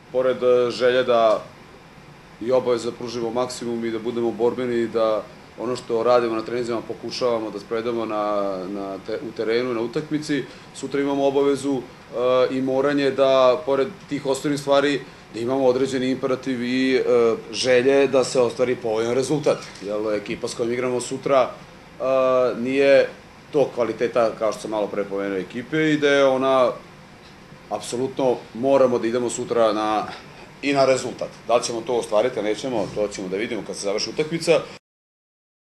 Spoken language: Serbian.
pored želje da i obaveza pružimo maksimum i da budemo borbeni i da ono što radimo na treninzima pokušavamo da sprovedemo u terenu, na utakmici, sutra imamo obavezu i moranje da, pored tih osnovnih stvari, da imamo određeni imperativ i želje da se ostvari povoljan rezultat. Jer ekipa s kojom igramo sutra nije tog kvaliteta, kao što sam malo pre pomenuo, ekipe i da je ona, apsolutno moramo da idemo sutra i na rezultat. Da li ćemo to ostvariti, a nećemo, to ćemo da vidimo kad se završi utakmica.